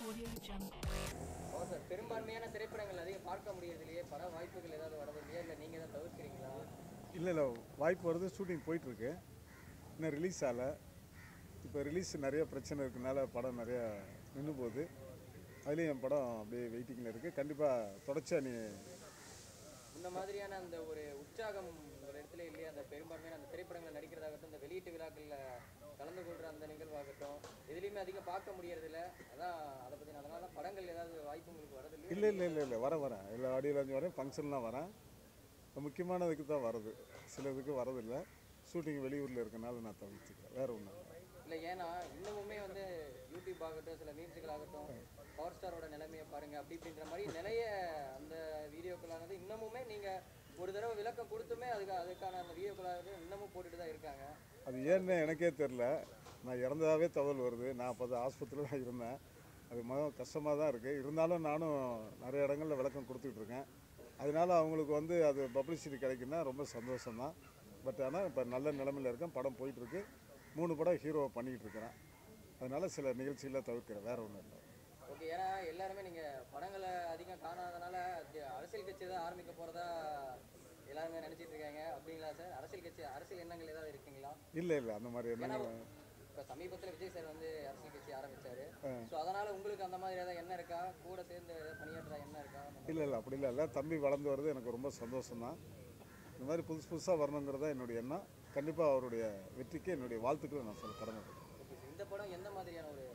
Audio Jungle. Sir பெரும்பான்மையான திரைப்படங்கள் அதிகம் பார்க்க முடியறதுலையே பட வாய்ப்புகள் ஏதாவது வரது இல்லையா இல்லை நீங்கள் ஏதாவது தவிர்க்கிறீங்களா? இல்லை வாய்ப்பு வருது, ஷூட்டிங் போயிட்டுருக்கு, இன்னும் ரிலீஸ் ஆகலை. இப்போ ரிலீஸ் நிறைய பிரச்சனை இருக்கனால படம் நிறையா நின்று போகுது. அதுலேயும் என் படம் அப்படியே வெயிட்டிங்கில் இருக்குது. கண்டிப்பாக தொடர்ச்சியாக இந்த மாதிரியான அந்த ஒரு உற்சாகம் ஒரு இடத்துல இல்லையா? அந்த பெரும்பான்மையான அந்த திரைப்படங்கள் நடிக்கிறதாகட்டும், இந்த வெளியீட்டு விழாக்களில் கலந்து கொள்கிற அந்த நிகழ்வாகட்டும், எதுலேயுமே அதிகம் பார்க்க முடியறதில்ல. அதான் அதை பற்றி அதனால தான் படங்கள் ஏதாவது வாய்ப்பு உங்களுக்கு வரதில்லை? இல்லை வரேன் எல்லா ஆடியோ லான்ச் வரேன், ஃபங்க்ஷன்லாம் வரேன். முக்கியமானதுக்கு தான் வருது, சிலதுக்கு வரதில்லை. ஷூட்டிங் வெளியூரில் இருக்கனால நான் தவிர்த்துக்கிறேன், வேறு ஒன்றும் இல்லை. ஏன்னா இன்னமுமே வந்து யூடியூப் ஆகட்டும், சில மீம்ஸுகள் ஆகட்டும், பவர் ஸ்டாரோட நிலைமையை பாருங்கள் அப்படி இப்படின்ற மாதிரி நிறைய அந்த வீடியோக்களானது இன்னமுமே நீங்கள் ஒரு தடவை விளக்கம் கொடுத்துமே அதுக்கான அந்த வீடியோக்களானது இன்னமும் போட்டுட்டு தான் இருக்காங்க. அது ஏன்னு எனக்கே தெரில. நான் இறந்ததாகவே தகவல் வருது. நான் அப்போ தான் ஆஸ்பத்திரியில் தான் இருந்தேன். அது கஷ்டமாக தான் இருக்குது. இருந்தாலும் நானும் நிறைய இடங்களில் விளக்கம் கொடுத்துட்ருக்கேன். அதனால அவங்களுக்கு வந்து அது பப்ளிசிட்டி கிடைக்குன்னா ரொம்ப சந்தோஷம்தான். பட் ஆனால் இப்போ நல்ல நிலைமையில் இருக்கேன், படம் போயிட்டுருக்கு. 3 படம் ஹீரோவை பண்ணிக்கிட்டு இருக்கிறேன். அதனால் சில நிகழ்ச்சிகளை தவிர்க்கிறேன், வேறு ஒன்றும் இல்லை. ஓகே. ஏன்னா எல்லாருமே நீங்கள் படங்களை அதிகம் காணாதனால அரசியல் கட்சி தான் ஆரம்பிக்க போகிறதா எல்லாருமே நினச்சிட்டு இருக்காங்க. அப்படிங்களா சார்? அரசியல் எண்ணங்கள் ஏதாவது இருக்குங்களா? இல்லை அந்த மாதிரி எண்ணங்கள். இப்போ சமீபத்தில் விஜய் சார் வந்து அரசியல் கட்சி ஆரம்பித்தார். ஸோ அதனால் உங்களுக்கு அந்த மாதிரி ஏதாவது எண்ணம் இருக்கா? கூட சேர்ந்து ஏதாவது பணியாற்ற எண்ணம் இருக்கா? இல்லை அப்படி இல்லை. தம்பி வளர்ந்து வருது, எனக்கு ரொம்ப சந்தோஷம்தான். இந்த மாதிரி புதுசாக வரணுங்கிறதா என்னுடைய எண்ணம். கண்டிப்பாக அவருடைய வெற்றிக்கு என்னுடைய வாழ்த்துக்களை நான் சொல்ல கடமைப்பட்டேன். இந்த படம் எந்த மாதிரியான ஒரு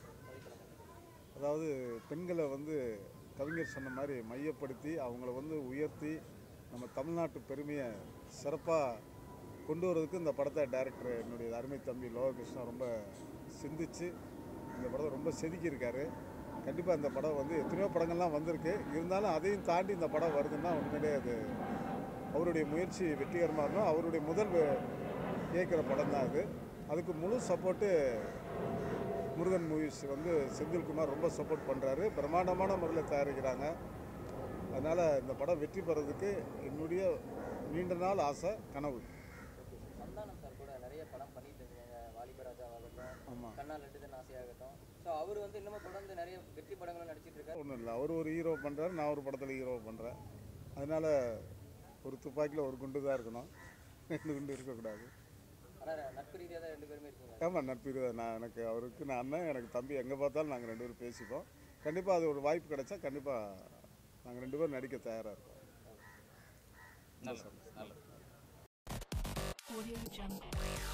அதாவது பெண்களை வந்து கவிஞர் சொன்ன மாதிரி மையப்படுத்தி அவங்கள வந்து உயர்த்தி நம்ம தமிழ்நாட்டு பெருமையை சிறப்பாக கொண்டு வரதுக்கு இந்த படத்தை டைரக்டர் என்னுடைய அருமை தம்பி லோககிருஷ்ணா ரொம்ப சிந்திச்சு இந்த படத்தை ரொம்ப செதுக்கியிருக்காரு. கண்டிப்பாக இந்த படம் வந்து எத்தனையோ படங்கள்லாம் வந்திருக்கு, இருந்தாலும் அதையும் தாண்டி இந்த படம் வருதுன்னா உண்மையிலே அது அவருடைய முயற்சி வெற்றிகரமாக இருக்கும். அவருடைய முதல் இயக்கிற படம் தான் அது. அதுக்கு முழு சப்போர்ட்டு முருகன் மூவிஸ் வந்து செந்தில்குமார் ரொம்ப சப்போர்ட் பண்ணுறாரு. பிரம்மாண்டமான முறையில் தயாரிக்கிறாங்க. அதனால் இந்த படம் வெற்றி பெறதுக்கு என்னுடைய நீண்ட நாள் ஆசை, கனவு. சந்தானம் சார் கூட நிறைய படம் பண்ணிட்டு இருக்காங்க, வாலிபராஜாவாகட்டும், ஆமாம், கண்ணா லட்டுதன் ஆசையாகட்டும். ஸோ அவர் வந்து இன்னமும் தொடர்ந்து நிறைய வெற்றி படங்களும் நடிச்சிட்டு இருக்காரு. ஒன்றும் இல்லை, அவர் ஒரு ஹீரோ பண்ணுறாரு, நான் ஒரு படத்தில் ஹீரோ பண்ணுறேன். அதனால் ஒரு துப்பாக்கியில் ஒரு குண்டு தான் இருக்கணும், 2 குண்டு இருக்கக்கூடாது. ஆனால் நட்பு ரீதியாக தான் 2 பேருமே இருக்கீங்க. ஆமாம், நட்பு தான். அவருக்கு நான் அண்ணன், எனக்கு தம்பி. எங்கே பார்த்தாலும் நாங்கள் 2 பேரும் பேசிப்போம். கண்டிப்பாக அது ஒரு வாய்ப்பு கிடைச்சா கண்டிப்பாக நாங்கள் 2 பேரும் நடிக்க தயாராக இருக்கோம். Audio Jungle.